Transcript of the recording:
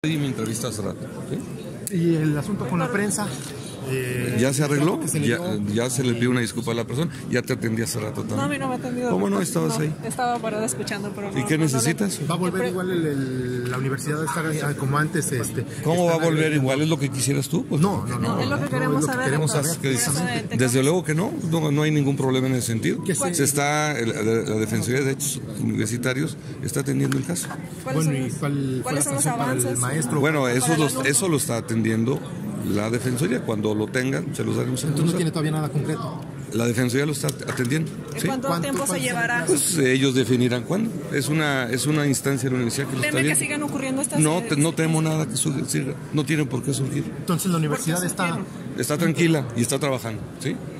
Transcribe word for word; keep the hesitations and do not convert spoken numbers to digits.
Y mi entrevista hace rato, ¿sí? Y el asunto con la prensa. Eh, ¿Ya se arregló? Se ya, ya se le pidió una disculpa a la persona. Ya te atendí hace rato también. No, a mí no me ha atendido. ¿Cómo no? ¿Estabas no, ahí? Estaba parada escuchando, pero no. ¿Y qué no, necesitas? No, ¿Va a volver igual el, el, la universidad a estar como antes? Este, ¿Cómo va a volver igual? ¿Es lo que quisieras tú? Pues no, no, no. Es lo que queremos no, saber. Queremos saber que desde luego que no, no, no hay ningún problema en ese sentido. Se está, la, la Defensoría de Derechos Universitarios está atendiendo el caso. Bueno, ¿y cuál fue la sanción para el maestro? Bueno, eso lo, eso lo está atendiendo la Defensoría. Cuando lo tengan, se los daremos a conocer. Entonces no tiene todavía nada concreto. La Defensoría lo está atendiendo. ¿Sí? ¿Cuánto, ¿Cuánto tiempo se llevará? Pues ellos definirán cuándo. Es una es una instancia de la universidad que lo está viendo. ¿Teme que sigan ocurriendo estas No, te, no temo nada que surja. No tienen por qué surgir. Entonces la universidad está... Está tranquila y está trabajando, ¿sí?